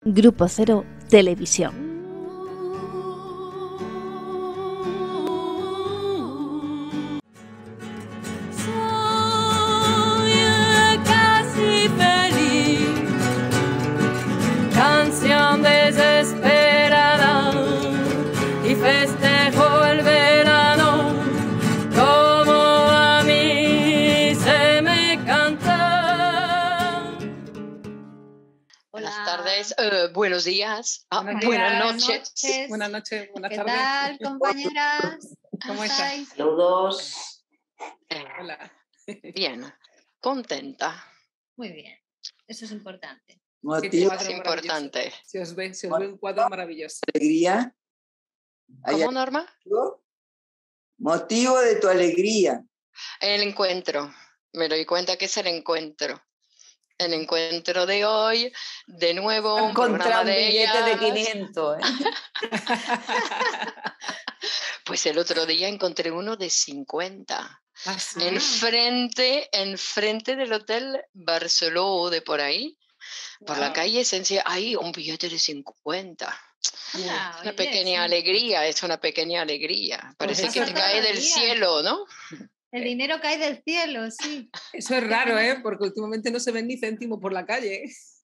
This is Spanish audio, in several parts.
Grupo Cero Televisión. Canción desesperada y festejo el verano como a mí se me canta. Buenas tardes, buenos días, buenas noches. Buenas noches, buenas ¿Qué tardes. tal, compañeras? ¿Cómo estáis? Saludos. Hola. Bien, contenta. Muy bien, eso es importante. Motivo Es importante. Se os ve un cuadro maravilloso. de alegría. ¿Hay ¿Cómo, Norma? algo? Motivo de tu alegría. El encuentro. Me doy cuenta que es el encuentro. El encuentro de hoy, de nuevo, un Encontré programa un de billete de ellas. 500. Pues el otro día encontré uno de 50. Ah, sí. Enfrente del Hotel Barceló de por ahí. Por la Wow. calle Esencia, hay un billete de 50. Anda, Es una oye, pequeña sí. alegría, es una pequeña alegría. Parece Pues que eso te es cae todo del el día. cielo, ¿no? El dinero cae del cielo, sí. Eso es raro, ¿eh? Porque últimamente no se ven ni céntimos por la calle.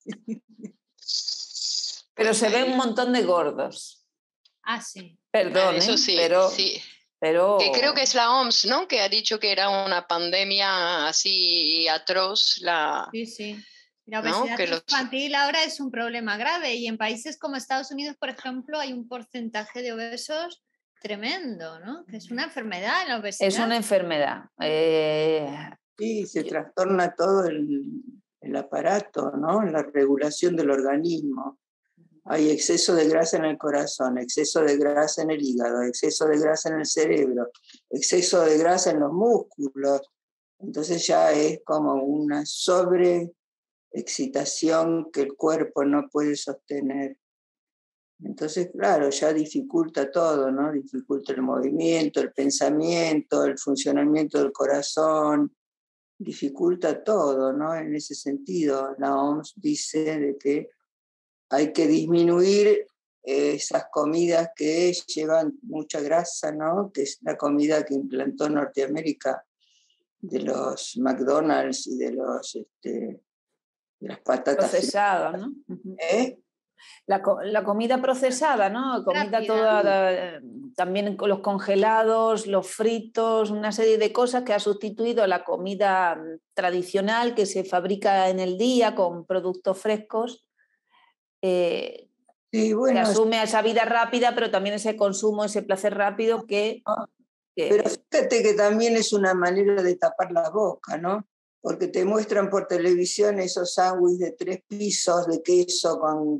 Pero Pues se ve ahí. un montón de gordos. Ah, sí. Perdón, Eso ¿eh? sí, pero, sí. pero Que creo que es la OMS, ¿no? Que ha dicho que era una pandemia así atroz, Sí, sí. La ¿no? obesidad Que los... infantil ahora es un problema grave y en países como Estados Unidos, por ejemplo, hay un porcentaje de obesos tremendo, ¿no? Que es una enfermedad la obesidad. es una enfermedad. Sí, se trastorna todo el aparato, ¿no? La regulación del organismo. Hay exceso de grasa en el corazón, exceso de grasa en el hígado, exceso de grasa en el cerebro, exceso de grasa en los músculos. Entonces ya es como una sobreexcitación que el cuerpo no puede sostener. Entonces, claro, ya dificulta todo, ¿no? Dificulta el movimiento, el pensamiento, el funcionamiento del corazón, dificulta todo, ¿no? En ese sentido, la OMS dice de que hay que disminuir esas comidas que llevan mucha grasa, ¿no? Que es la comida que implantó Norteamérica de los McDonald's y de las patatas procesada, ¿no? fritas. La comida procesada, ¿no? Comida Rápida. toda, también con los congelados, los fritos, una serie de cosas que ha sustituido la comida tradicional que se fabrica en el día con productos frescos. Sí, Se bueno, asume a esa vida rápida, pero también ese consumo, ese placer rápido pero fíjate que también es una manera de tapar la boca, ¿no? Porque te muestran por televisión esos sándwiches de 3 pisos de queso con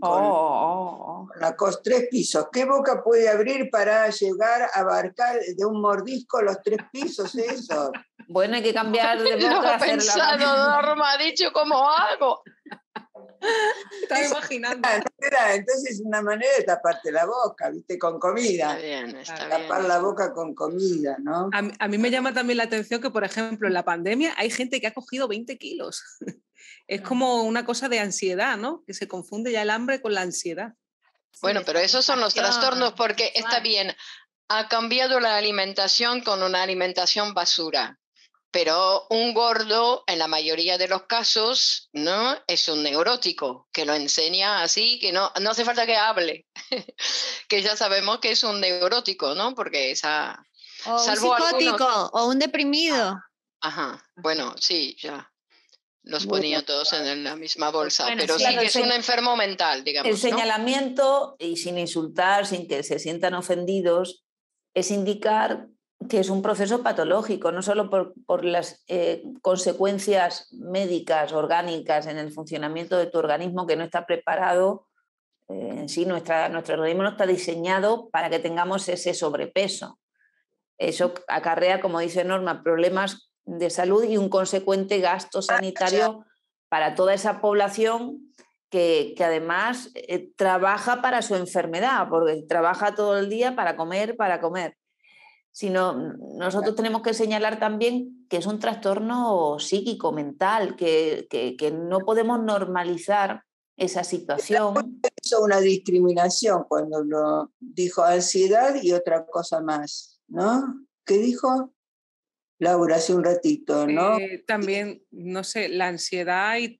3 pisos. ¿Qué boca puede abrir para llegar a abarcar de un mordisco los 3 pisos esos? Bueno, hay que cambiar de boca. Lo he hacer pensado, Norma, ha dicho cómo hago. Estaba imaginando. Entonces es una manera de taparte la boca, ¿viste? Con comida. Está bien, está Tapar bien. la boca con comida, ¿no? A mí me llama también la atención que, por ejemplo, en la pandemia hay gente que ha cogido 20 kilos. Es como una cosa de ansiedad, ¿no? Que se confunde ya el hambre con la ansiedad. Bueno, pero esos son los trastornos porque está sexual. bien, ha cambiado la alimentación con una alimentación basura, pero un gordo en la mayoría de los casos, ¿no? Es un neurótico que lo enseña así, que no hace falta que hable, que ya sabemos que es un neurótico, ¿no? Porque esa... O un salvo psicótico algunos... o un deprimido. Ajá, bueno, sí, ya. Los ponía todos en la misma bolsa, Bueno, pero sí. sí que es un enfermo mental, El digamos, ¿no? señalamiento, y sin insultar, sin que se sientan ofendidos, es indicar que es un proceso patológico, no solo por las consecuencias médicas, orgánicas en el funcionamiento de tu organismo, que no está preparado, en sí, nuestro organismo no está diseñado para que tengamos ese sobrepeso. Eso acarrea, como dice Norma, problemas de salud y un consecuente gasto sanitario para toda esa población que además trabaja para su enfermedad, porque trabaja todo el día para comer. Sino nosotros tenemos que señalar también que es un trastorno psíquico, mental, que no podemos normalizar esa situación. Hizo una discriminación cuando lo dijo ansiedad y otra cosa más, ¿no? ¿Qué dijo? Laura, hace un ratito, ¿no? También, no sé, la ansiedad y...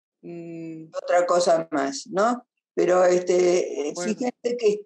Otra cosa más, ¿no? Pero fíjense que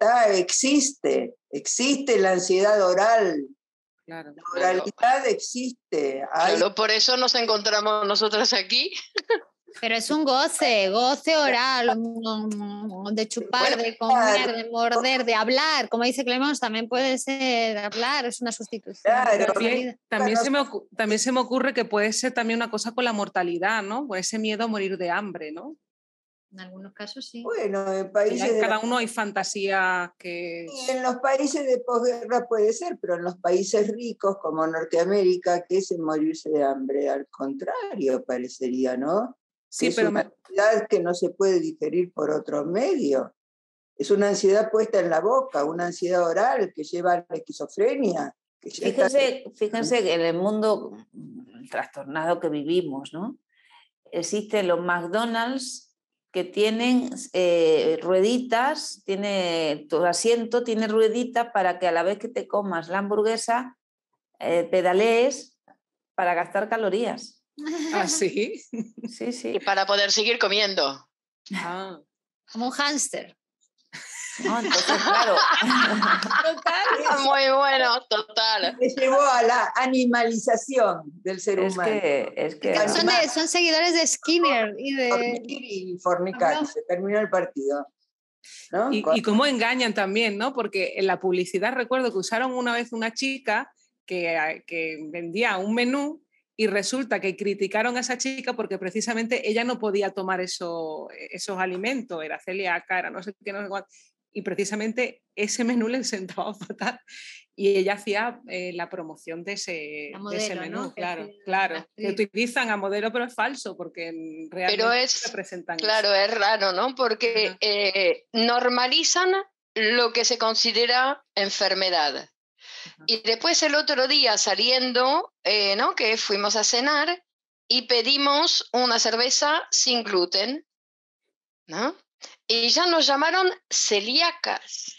existe la ansiedad oral. Claro. La oralidad existe. Claro, por eso nos encontramos nosotras aquí. Pero es un goce oral, de chupar, de comer, de morder, de hablar. Como dice Clemons, también puede ser hablar, es una sustitución. Claro, también se me ocurre que puede ser también una cosa con la mortalidad, ¿no? Con ese miedo a morir de hambre, ¿no? En algunos casos sí. Bueno, en países cada uno hay fantasía que... Y en los países de posguerra puede ser, pero en los países ricos como Norteamérica, ¿qué es el morirse de hambre? Al contrario, parecería, ¿no? Sí, es pero una ansiedad que no se puede digerir por otro medio. Es una ansiedad puesta en la boca, una ansiedad oral que lleva a la esquizofrenia. Fíjense que en el mundo trastornado que vivimos, ¿no? Existen los McDonald's que tienen rueditas, tu asiento tiene rueditas para que a la vez que te comas la hamburguesa pedalees para gastar calorías. ¿Ah, sí? Sí, sí. Y para poder seguir comiendo. Ah. Como un hámster. No, entonces, claro. Total. Muy bueno, total. Me llevó a la animalización del ser humano. Son seguidores de Skinner y de... Dormir y fornicar, se terminó el partido. ¿No? Y cómo engañan también, ¿no? Porque en la publicidad recuerdo que usaron una vez una chica que vendía un menú y resulta que criticaron a esa chica porque precisamente ella no podía tomar esos alimentos, era celíaca, era no sé qué, no sé cuánto, y precisamente ese menú le sentaba fatal y ella hacía la promoción de ese menú, ¿no? Claro, que utilizan a modelo, pero es falso porque realmente representan claro, eso. Es raro, ¿no? Porque normalizan lo que se considera enfermedad. Y después el otro día saliendo, ¿no? Que fuimos a cenar y pedimos una cerveza sin gluten, ¿no? Y ya nos llamaron celíacas.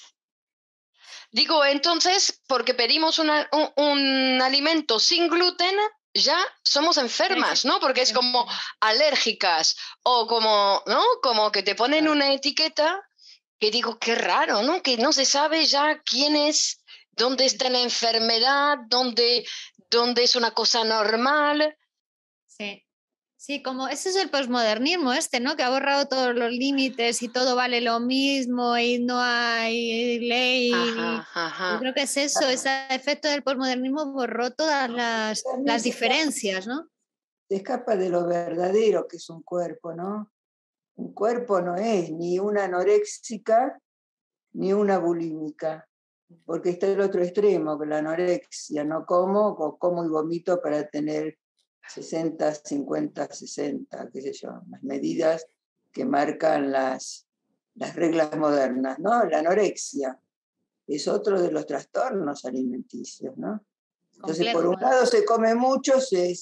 Digo, entonces, porque pedimos un alimento sin gluten, ya somos enfermas, ¿no? Porque es como alérgicas o como, ¿no? Como que te ponen una etiqueta que digo, qué raro, ¿no? Que no se sabe ya quién es, dónde está la enfermedad, dónde es una cosa normal. Sí. Sí, como ese es el posmodernismo ¿no? Que ha borrado todos los límites y todo vale lo mismo y no hay ley. Yo creo que es eso, ese efecto del posmodernismo borró todas las diferencias, ¿no? Se escapa de lo verdadero que es un cuerpo, ¿no? Un cuerpo no es ni una anoréxica ni una bulímica, porque está el otro extremo, que la anorexia, no como y vomito para tener 60, 50, 60, qué sé yo, las medidas que marcan las reglas modernas, ¿no? La anorexia es otro de los trastornos alimenticios, ¿no? Entonces, por un lado se come mucho, se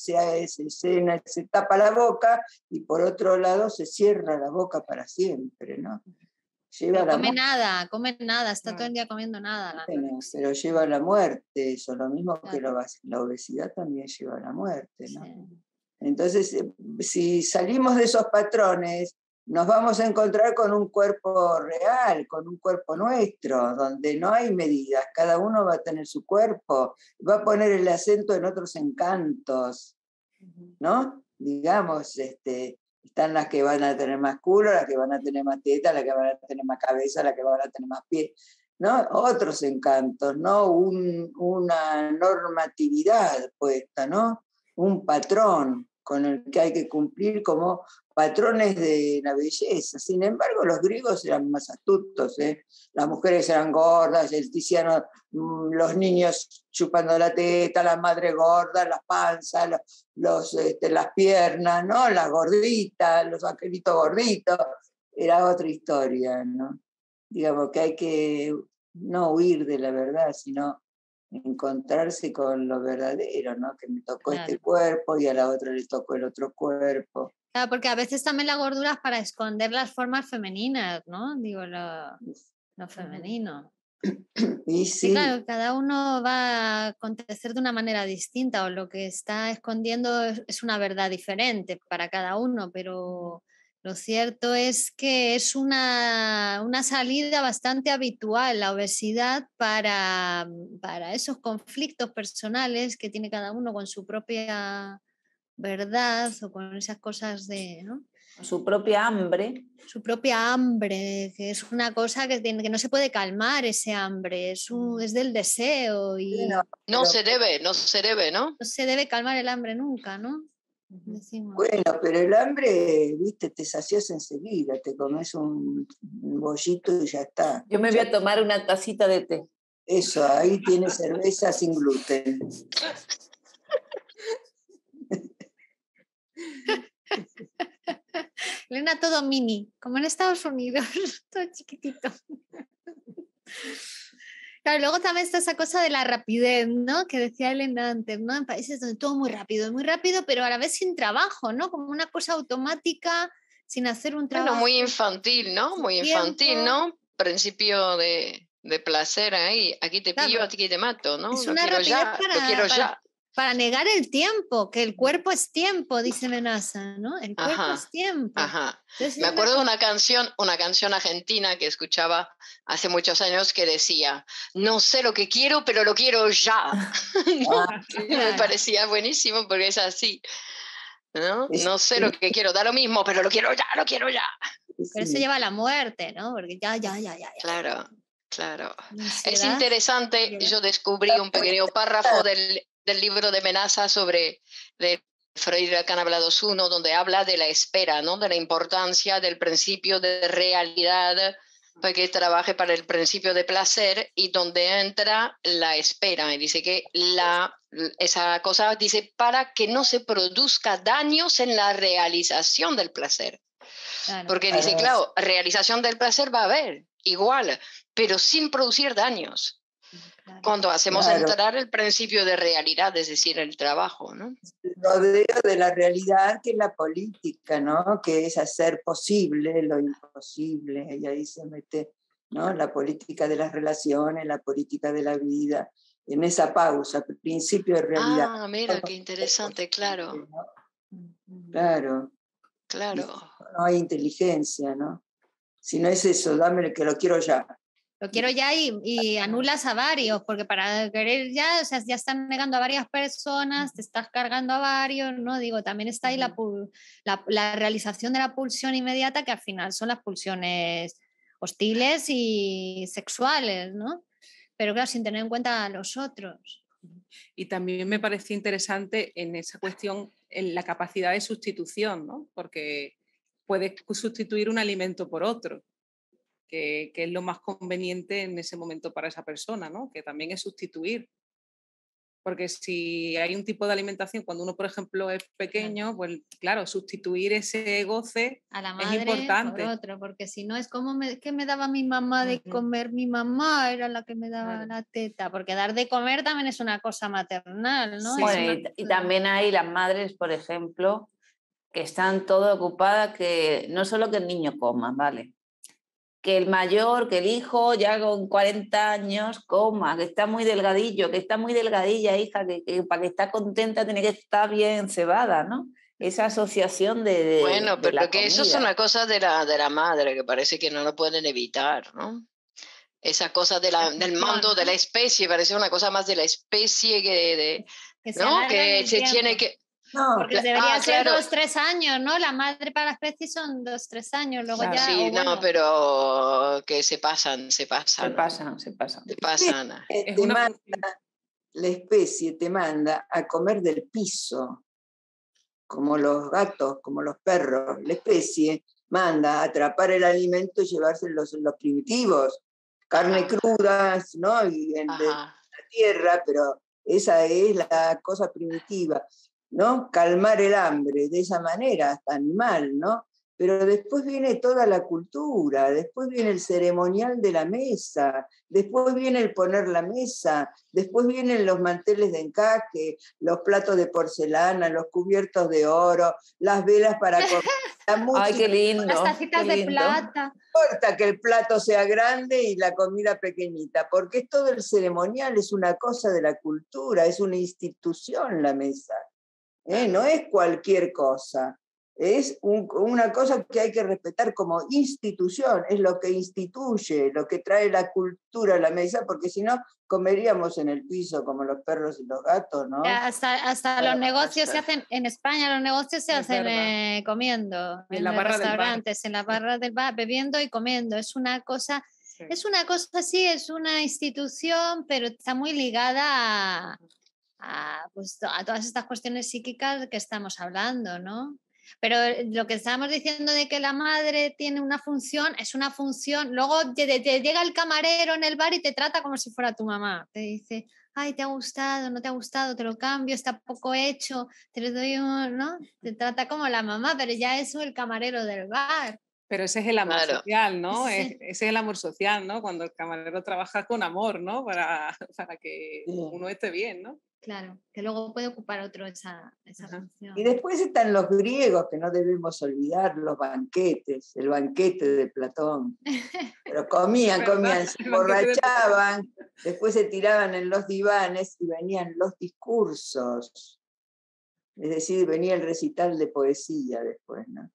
tapa la boca, y por otro lado se cierra la boca para siempre, ¿no? No come nada, está todo el día comiendo nada. Bueno, pero lleva a la muerte, eso, lo mismo que la obesidad también lleva a la muerte, ¿no? Sí. Entonces, si salimos de esos patrones, nos vamos a encontrar con un cuerpo real, con un cuerpo nuestro, donde no hay medidas, cada uno va a tener su cuerpo, va a poner el acento en otros encantos, ¿no? Digamos, están las que van a tener más culo, las que van a tener más teta, las que van a tener más cabeza, las que van a tener más pie, ¿no? Otros encantos, ¿no? Una normatividad puesta, ¿no? Un patrón con el que hay que cumplir como patrones de la belleza. Sin embargo, los griegos eran más astutos, ¿eh? Las mujeres eran gordas, el Tiziano, los niños chupando la teta, las madres gordas, las panzas, las piernas, ¿no? Las gorditas, los angelitos gorditos. Era otra historia, ¿no? Digamos que hay que no huir de la verdad, sino encontrarse con lo verdadero, ¿no? Que me tocó este cuerpo y a la otra le tocó el otro cuerpo. Claro, porque a veces también la gordura es para esconder las formas femeninas, ¿no? Digo, lo femenino. Y sí, claro, cada uno va a acontecer de una manera distinta o lo que está escondiendo es una verdad diferente para cada uno, pero lo cierto es que es una salida bastante habitual la obesidad para esos conflictos personales que tiene cada uno con su propia verdad o con esas cosas de... ¿no? Su propia hambre. Su propia hambre, que es una cosa que no se puede calmar, ese hambre, es del deseo. Y no se debe, ¿no? No se debe calmar el hambre nunca, ¿no? Decimos. Bueno, pero el hambre, viste, te sacias enseguida, te comes un bollito y ya está. Yo me voy a tomar una tacita de té. Eso, ahí tienes cerveza sin gluten. Elena, todo mini, como en Estados Unidos, todo chiquitito. Claro, luego también está esa cosa de la rapidez, ¿no? Que decía Elena antes, ¿no? En países donde todo muy rápido, pero a la vez sin trabajo, ¿no? Como una cosa automática, sin hacer un trabajo. Bueno, muy infantil, ¿no? Muy infantil, ¿no? Principio de placer ahí. Aquí te pillo, aquí te mato, ¿no? Es una rapidez lo quiero ya. Para negar el tiempo, que el cuerpo es tiempo, dice Menaza, ¿no? El cuerpo es tiempo. Ajá. Entonces, me acuerdo de una canción argentina que escuchaba hace muchos años que decía, no sé lo que quiero, pero lo quiero ya. Me parecía buenísimo porque es así, ¿no? No sé lo que quiero, da lo mismo, pero lo quiero ya, lo quiero ya. Pero eso lleva a la muerte, ¿no? Porque ya. Claro. Es interesante, yo descubrí un pequeño párrafo del libro de Menaza sobre de Freire Canablados 1, donde habla de la espera, ¿no? De la importancia del principio de realidad para que trabaje para el principio de placer y donde entra la espera. Y dice que esa cosa dice para que no se produzca daños en la realización del placer. Porque dice, claro, realización del placer va a haber, igual, pero sin producir daños. Cuando hacemos entrar el principio de realidad, es decir, el trabajo, ¿no? El rodeo de la realidad, que es la política, ¿no? Que es hacer posible lo imposible, y ahí se mete, ¿no? La política de las relaciones, la política de la vida, en esa pausa, principio de realidad. Ah, mira, qué interesante, claro. ¿No? Claro. No hay inteligencia, ¿no? Si no es eso, dame que lo quiero ya. Lo quiero ya y anulas a varios, porque para querer ya, o sea, ya están negando a varias personas, te estás cargando a varios, ¿no? Digo, también está ahí la realización de la pulsión inmediata, que al final son las pulsiones hostiles y sexuales, ¿no? Pero claro, sin tener en cuenta a los otros. Y también me pareció interesante en esa cuestión en la capacidad de sustitución, ¿no? Porque puedes sustituir un alimento por otro. Que es lo más conveniente en ese momento para esa persona, ¿no? Que también es sustituir. Porque si hay un tipo de alimentación, cuando uno, por ejemplo, es pequeño, pues claro, sustituir ese goce a la madre es importante. Por otro, porque si no es como que me daba mi mamá de comer, mi mamá era la que me daba la teta, porque dar de comer también es una cosa maternal, ¿no? Sí. Bueno, y también hay las madres, por ejemplo, que están todo ocupadas, que no solo que el niño coma, ¿vale? Que el mayor, que el hijo ya con 40 años coma, que está muy delgadillo, que está muy delgadilla, hija, que para que esté contenta tiene que estar bien cebada, ¿no? Esa asociación de bueno, pero la que comida. Eso es una cosa de la madre, que parece que no lo pueden evitar, ¿no? Esa cosa del mando de la especie, parece una cosa más de la especie que ¿no? Que se tiene que... No, porque debería ser 2-3 años, ¿no? La madre para la especie son 2-3 años, luego ya... Sí, no, pero que se pasan. La especie te manda a comer del piso, como los gatos, como los perros. La especie manda a atrapar el alimento y llevarse los primitivos, carne cruda, ¿no? Y de la tierra, pero esa es la cosa primitiva. ¿No? Calmar el hambre de esa manera, hasta animal, ¿no? pero después viene toda la cultura, después viene el ceremonial de la mesa, después viene el poner la mesa, después vienen los manteles de encaje, los platos de porcelana, los cubiertos de oro, las velas para comer, la música. ¡Ay, qué lindo! Las tacitas de plata. No importa que el plato sea grande y la comida pequeñita, porque es todo el ceremonial, es una cosa de la cultura, es una institución la mesa, no es cualquier cosa. Es una cosa que hay que respetar como institución, es lo que instituye, lo que trae la cultura a la mesa, porque si no, comeríamos en el piso como los perros y los gatos, ¿no? Hasta los negocios se hacen, en España los negocios se hacen comiendo, en los restaurantes, en la barra del bar, bebiendo y comiendo. Es una cosa, sí, es una institución, pero está muy ligada pues, a todas estas cuestiones psíquicas que estamos hablando, ¿no? Pero lo que estábamos diciendo de que la madre tiene una función, es una función. Luego te llega el camarero en el bar y te trata como si fuera tu mamá. Te dice, ay, ¿te ha gustado? ¿No te ha gustado? Te lo cambio, está poco hecho, te lo doy ¿no? Te trata como la mamá, pero ya es el camarero del bar. Pero ese es el amor social, ¿no? Sí. Ese es el amor social, ¿no? Cuando el camarero trabaja con amor, ¿no? Para que uno esté bien, ¿no? Claro, que luego puede ocupar otro esa función. Y después están los griegos, que no debemos olvidar, los banquetes, el banquete de Platón. Pero comían, se emborrachaban, después se tiraban en los divanes y venían los discursos. Es decir, venía el recital de poesía después, ¿no?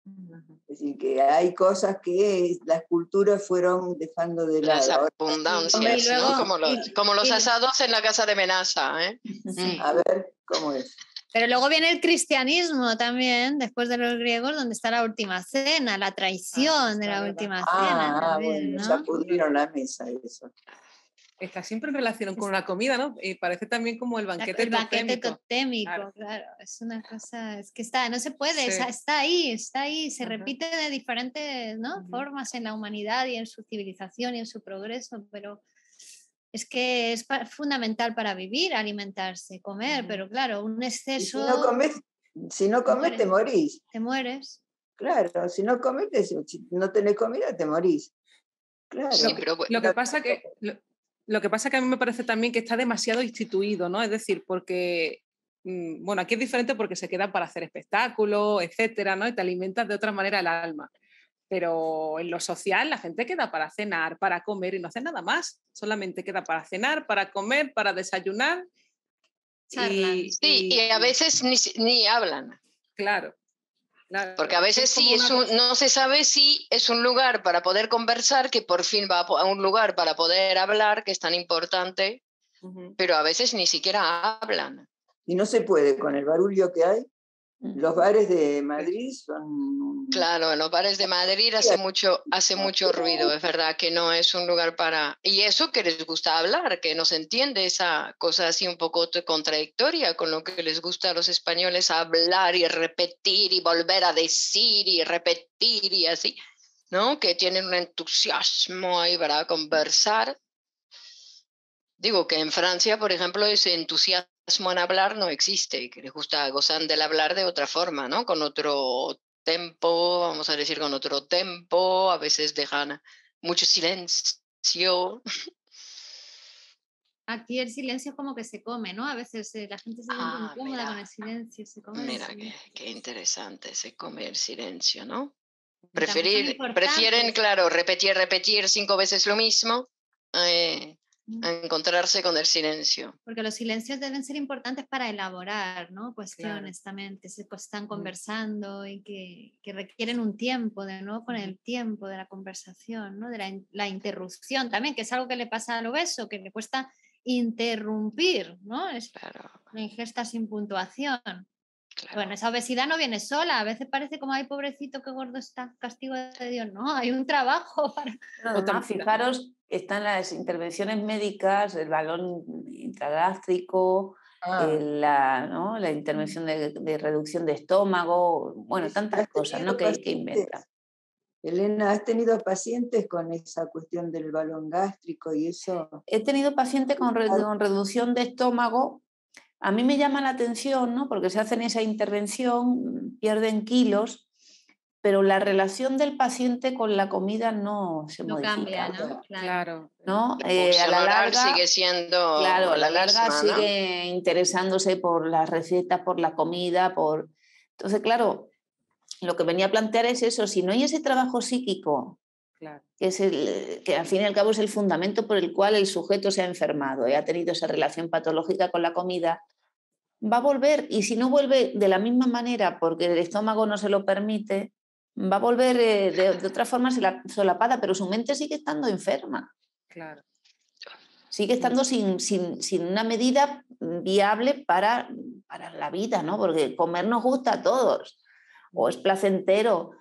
Es decir, que hay cosas que las culturas fueron dejando de lado. Las abundancias, ¿no? Como los asados en la casa de Menaza, ¿eh? Sí. A ver, ¿cómo es? Pero luego viene el cristianismo también, después de los griegos, donde está la última cena, la traición de la última cena. También, bueno, ¿no? ya pudrieron la mesa eso. Está siempre en relación con la comida, ¿no? Y parece también como el banquete totémico, claro. Es una cosa, es que no se puede, sí. está ahí, se repite de diferentes, ¿no? Formas en la humanidad y en su civilización y en su progreso, pero es que es fundamental para vivir, alimentarse, comer, pero claro, un exceso... Si no comes, te morís. Te mueres. Claro, si no comes, si no tenés comida, te morís. Claro. Sí, pero lo que pasa que... Lo que pasa que a mí me parece también que está demasiado instituido, ¿no? Es decir, porque, bueno, aquí es diferente porque se queda para hacer espectáculos, etcétera, ¿no? Y te alimentas de otra manera el alma. Pero en lo social la gente queda para cenar, para comer y no hace nada más. Solamente queda para cenar, para comer, para desayunar. Y a veces ni hablan. Claro. Porque a veces no se sabe si es un lugar para poder conversar, que por fin va a un lugar para poder hablar, que es tan importante, pero a veces ni siquiera hablan. Y no se puede con el barullo que hay. Los bares de Madrid son... Claro, en los bares de Madrid hace mucho ruido, es verdad que no es un lugar para... Y eso que les gusta hablar, que no se entiende esa cosa así un poco contradictoria con lo que les gusta a los españoles, hablar y repetir y volver a decir y repetir y así, ¿no? Que tienen un entusiasmo ahí para conversar. Digo que en Francia, por ejemplo, ese entusiasmo en hablar no existe, que les gusta, gozan del hablar de otra forma, ¿no? Con otro tempo, vamos a decir con otro tempo, a veces dejan mucho silencio. Aquí el silencio como que se come, ¿no? A veces la gente se siente incómoda con el silencio. Se come mira, qué interesante, se come el silencio, ¿no? Prefieren, claro, repetir 5 veces lo mismo, a encontrarse con el silencio. Porque los silencios deben ser importantes para elaborar, ¿no? Cuestiones también que se están conversando y que requieren un tiempo, de nuevo con el tiempo de la conversación, ¿no? De la interrupción también, que es algo que le pasa al obeso, que le cuesta interrumpir, ¿no? Es una ingesta sin puntuación. Claro. Bueno, esa obesidad no viene sola, a veces parece como, ay, pobrecito, qué gordo está, castigo de Dios. No, hay un trabajo para... No, fijaros, están las intervenciones médicas, el balón intragástrico, la intervención de reducción de estómago, bueno, tantas cosas, ¿no? que inventan. Elena, ¿has tenido pacientes con esa cuestión del balón gástrico y eso? He tenido pacientes con reducción de estómago. A mí me llama la atención, ¿no? Porque se hacen esa intervención, pierden kilos pero la relación del paciente con la comida no se modifica. Cambia, ¿no? Claro. ¿No? A la larga sigue siendo claro, a la larga misma, sigue interesándose por las recetas, por la comida, Entonces, claro, lo que venía a plantear es eso, si no hay ese trabajo psíquico, Claro. que al fin y al cabo es el fundamento por el cual el sujeto se ha enfermado y ha tenido esa relación patológica con la comida, va a volver, y si no vuelve de la misma manera porque el estómago no se lo permite, va a volver de otra forma solapada, pero su mente sigue estando enferma. Claro. Sigue estando sin una medida viable para la vida, ¿no? Porque comer nos gusta a todos, o es placentero,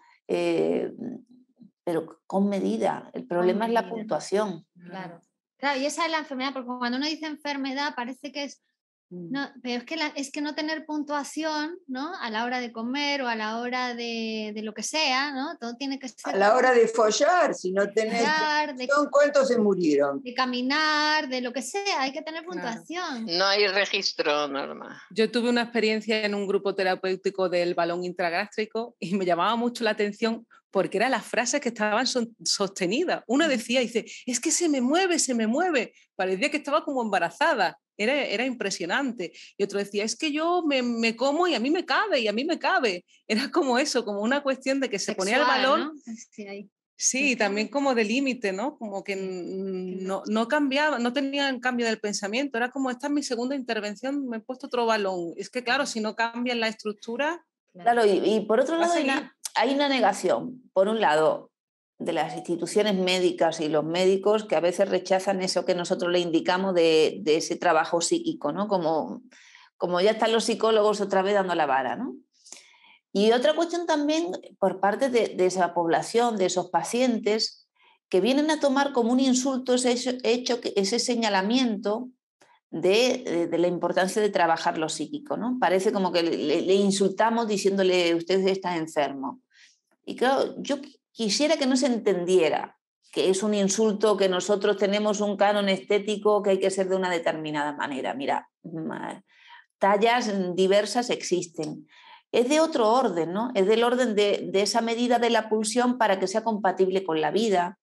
pero con medida. El problema es la puntuación. Claro. Claro, y esa es la enfermedad, porque cuando uno dice enfermedad parece que es... No, pero es que no tener puntuación, ¿no? A la hora de comer o a la hora de lo que sea, ¿no? Todo tiene que ser... A la hora de follar, si no tenés puntuación, ¿cuántos se murieron? De caminar, de lo que sea, hay que tener puntuación. No hay registro normal. Yo tuve una experiencia en un grupo terapéutico del balón intragástrico y me llamaba mucho la atención porque eran las frases que estaban sostenidas. Una decía, dice, es que se me mueve. Parecía que estaba como embarazada. Era impresionante. Y otro decía, es que yo me como y a mí me cabe. Era como eso, como una cuestión de que se ponía el balón. ¿No? Sí, ahí. Sí, también como de límite, ¿no? Como que no cambiaba, no tenían cambio del pensamiento. Era como, esta es mi segunda intervención, me he puesto otro balón. Es que claro, si no cambian la estructura... Claro, y por otro lado hay una negación, por un lado, de las instituciones médicas y los médicos que a veces rechazan eso que nosotros le indicamos de ese trabajo psíquico, ¿no? Como ya están los psicólogos otra vez dando la vara, ¿no? Y otra cuestión también por parte de esa población, de esos pacientes, que vienen a tomar como un insulto ese señalamiento de la importancia de trabajar lo psíquico, ¿no? Parece como que le insultamos diciéndole usted está enfermo. Y claro, yo quisiera que no se entendiera que es un insulto, que nosotros tenemos un canon estético que hay que ser de una determinada manera. Mira, tallas diversas existen. Es de otro orden, ¿no? Es del orden de esa medida de la pulsión para que sea compatible con la vida.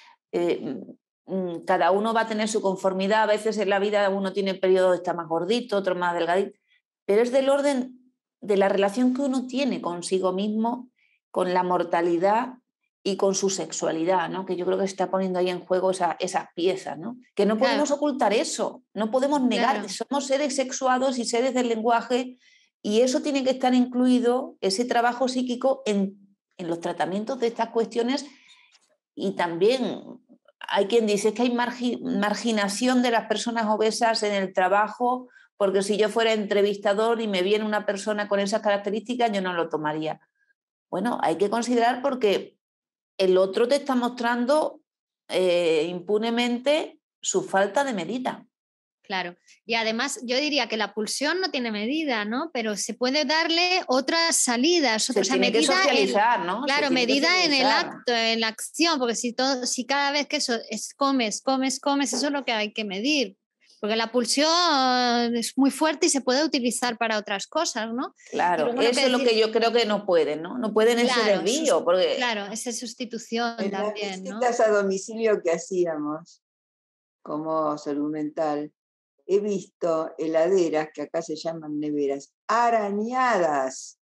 Cada uno va a tener su conformidad. A veces en la vida uno tiene periodos de estar más gordito, otro más delgadito, pero es del orden de la relación que uno tiene consigo mismo, con la mortalidad y con su sexualidad, ¿no? Que yo creo que se está poniendo ahí en juego esas piezas, ¿no? Que no podemos ocultar eso, no podemos negar, somos seres sexuados y seres del lenguaje, y eso tiene que estar incluido, ese trabajo psíquico, en los tratamientos de estas cuestiones. Y también hay quien dice que hay marginación de las personas obesas en el trabajo, porque si yo fuera entrevistador y me viene una persona con esas características, yo no lo tomaría. Bueno, hay que considerar porque el otro te está mostrando impunemente su falta de medida. Claro, y además yo diría que la pulsión no tiene medida, ¿no? Pero se puede darle otras salidas, se tiene medida que socializar, ¿no? Claro, medida en el acto, en la acción, porque si cada vez que eso es comes, eso es lo que hay que medir. Porque la pulsión es muy fuerte y se puede utilizar para otras cosas, ¿no? Claro, eso es lo que yo creo que no pueden, ¿no? No pueden ese desvío. Porque... Claro, esa sustitución en también, las ¿no? visitas a domicilio que hacíamos como salud mental, he visto heladeras, que acá se llaman neveras, arañadas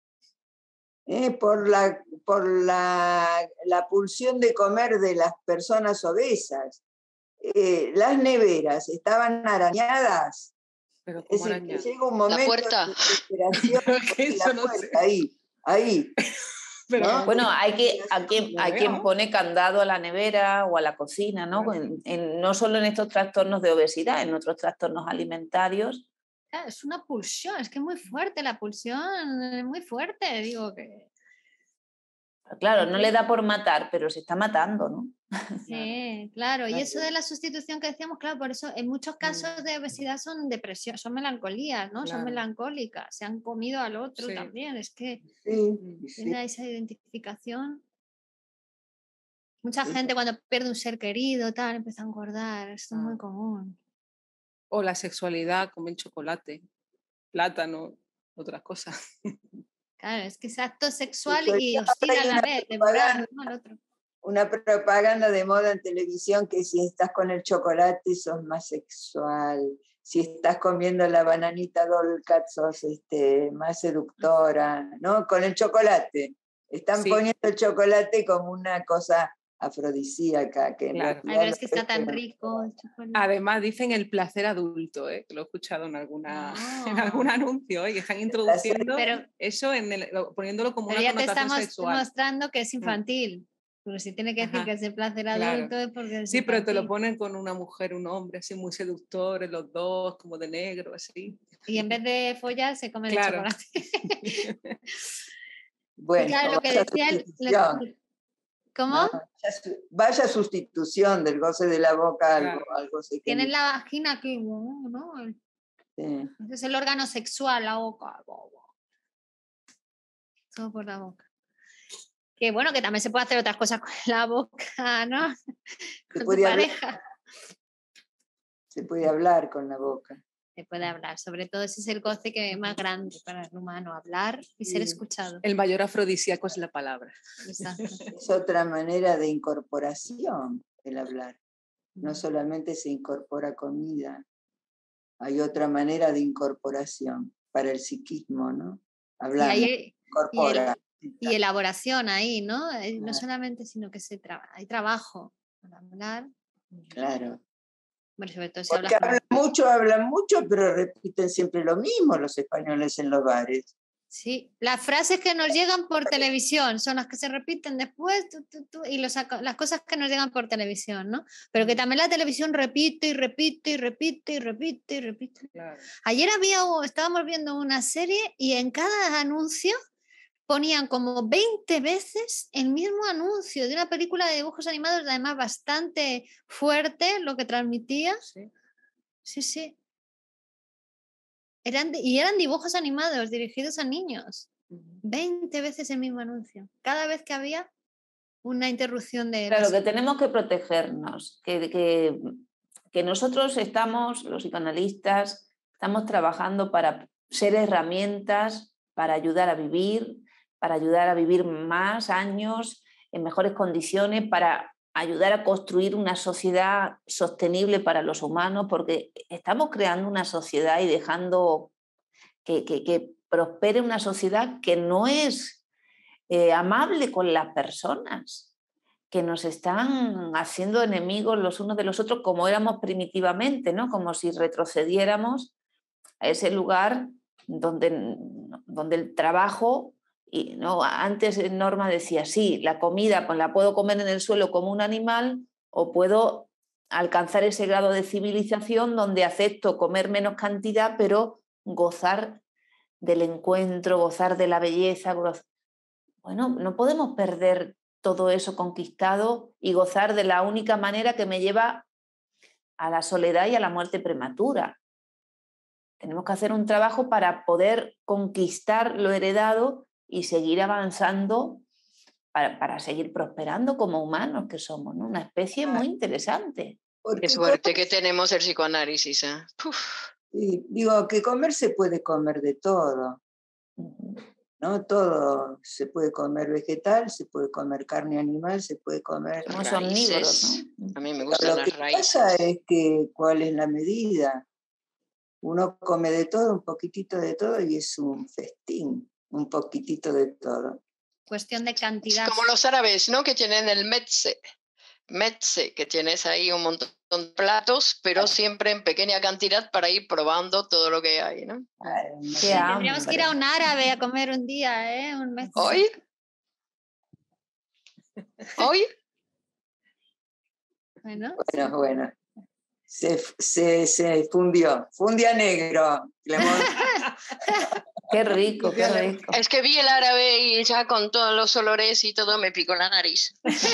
por la pulsión de comer de las personas obesas. Las neveras estaban arañadas. Pero ¿cómo arañadas? Llega un momento la puerta. de desesperación, la puerta, ahí. Pero, ¿no? Bueno, hay quien pone candado a la nevera o a la cocina, ¿no? No solo en estos trastornos de obesidad, en otros trastornos alimentarios. Es una pulsión, es que es muy fuerte la pulsión, es muy fuerte, digo que... Claro, no le da por matar, pero se está matando, ¿no? Sí, claro. Y eso de la sustitución que decíamos, claro, por eso en muchos casos de obesidad son depresión, son melancolías, ¿no? Claro. Son melancólicas, se han comido al otro también, es que tiene esa identificación. Mucha gente cuando pierde un ser querido, tal, empieza a engordar, esto es muy común. O la sexualidad, comen chocolate, plátano, otras cosas. Claro, es que es acto sexual y hostil a la vez, ¿no? Al otro. Una propaganda de moda en televisión que si estás con el chocolate sos más sexual, si estás comiendo la bananita Dolcat sos más seductora, ¿no? Con el chocolate. Están poniendo el chocolate como una cosa afrodisíaca. Que claro. Ay, pero es que está tan rico el chocolate. Además dicen el placer adulto, que lo he escuchado en algún anuncio, que están introduciendo eso, poniéndolo como una connotación sexual. Pero ya te estamos mostrando que es infantil. Pero si tiene que decir que es el placer adulto es porque es sí, infantil. pero te lo ponen con una mujer, un hombre, así muy seductores, los dos, como de negro, así. Y en vez de follar, se comen el chocolate. Bueno, claro, lo que decía ¿cómo? No, vaya sustitución del goce de la boca algo se Tienen la vagina aquí, ¿no? Sí. Es el órgano sexual, la boca. Todo por la boca. Que bueno, que también se puede hacer otras cosas con la boca, ¿no? Con tu pareja. Se puede hablar con la boca. Se puede hablar, sobre todo ese es el goce que es más grande para el humano, hablar y ser escuchado. El mayor afrodisíaco es la palabra. Exacto. Es otra manera de incorporación el hablar. No solamente se incorpora comida, hay otra manera de incorporación para el psiquismo, ¿no? Hablar, incorpora. Y elaboración ahí, ¿no? No solamente, sino que hay trabajo para hablar. Claro. Bueno, sobre todo si porque hablan mucho, pero repiten siempre lo mismo los españoles en los bares. Sí, las frases que nos llegan por televisión son las que se repiten después y las cosas que nos llegan por televisión, ¿no? Pero que también la televisión repite y repite y repite y repite y repite. Claro. Ayer estábamos viendo una serie y en cada anuncio ponían como 20 veces el mismo anuncio de una película de dibujos animados, además bastante fuerte lo que transmitía. Sí. Eran dibujos animados dirigidos a niños. 20 veces el mismo anuncio. Cada vez que había una interrupción de... Claro, que tenemos que protegernos, que nosotros los psicoanalistas, estamos trabajando para ser herramientas para ayudar a vivir más años en mejores condiciones, para ayudar a construir una sociedad sostenible para los humanos, porque estamos creando una sociedad y dejando que prospere una sociedad que no es amable con las personas, que nos están haciendo enemigos los unos de los otros como éramos primitivamente, ¿no? Como si retrocediéramos a ese lugar donde el trabajo... Y, ¿no? Antes Norma decía, sí, la comida pues, la puedo comer en el suelo como un animal o puedo alcanzar ese grado de civilización donde acepto comer menos cantidad, pero gozar del encuentro, gozar de la belleza. Bueno, no podemos perder todo eso conquistado y gozar de la única manera que me lleva a la soledad y a la muerte prematura. Tenemos que hacer un trabajo para poder conquistar lo heredado y seguir avanzando para seguir prosperando como humanos que somos, ¿no? Una especie muy interesante. Qué suerte que tenemos el psicoanálisis. Sí, digo, que comer se puede comer de todo, ¿no? Todo se puede comer vegetal, se puede comer carne animal, se puede comer raíces. ¿No? A mí me gustan las raíces. Lo que pasa es que cuál es la medida. Uno come de todo, un poquitito de todo y es un festín. Un poquitito de todo. Cuestión de cantidad. Es como los árabes, ¿no? Que tienen el metse, que tienes ahí un montón de platos, pero siempre en pequeña cantidad para ir probando todo lo que hay, ¿no? Tendríamos que ir a un árabe a comer un día, ¿eh? Un metse. ¿Hoy? Bueno. Se fundia negro. Qué rico, qué rico. Es que vi el árabe y ya con todos los olores y todo me picó la nariz.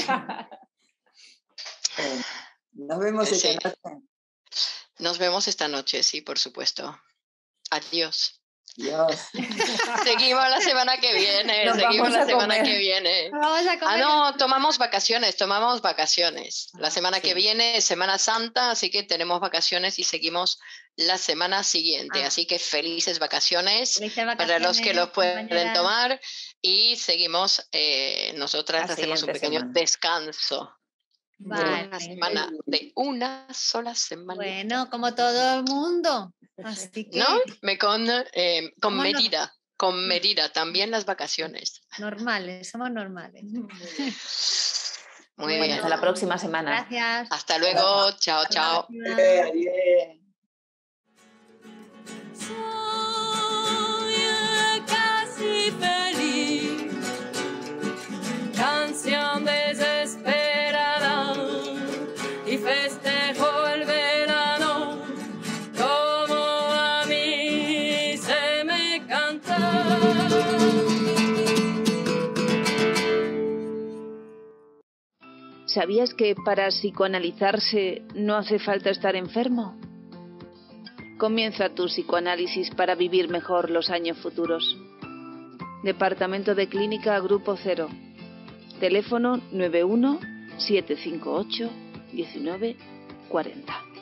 Nos vemos esta noche. Nos vemos esta noche, sí, por supuesto. Adiós. Dios. Seguimos la semana que viene. Nos seguimos vamos la a semana comer. que viene. Vamos a comer. No, tomamos vacaciones. La semana que viene es Semana Santa, así que tenemos vacaciones y seguimos la semana siguiente. Así que felices vacaciones, para los que los pueden tomar, y seguimos nosotras hacemos un pequeño descanso. Vale. Una semana, de una sola semana. Bueno, como todo el mundo. Así que... ¿No? Con medida. Con medida, también las vacaciones. Normales, somos normales. Muy bien. Hasta la próxima semana. Gracias. Hasta luego. Chao, chao. Adiós. Soy casi feliz, canción desesperada, y festejo el verano como a mí se me canta. ¿Sabías que para psicoanalizarse no hace falta estar enfermo? Comienza tu psicoanálisis para vivir mejor los años futuros. Departamento de Clínica Grupo 0. Teléfono 91 758 19 40.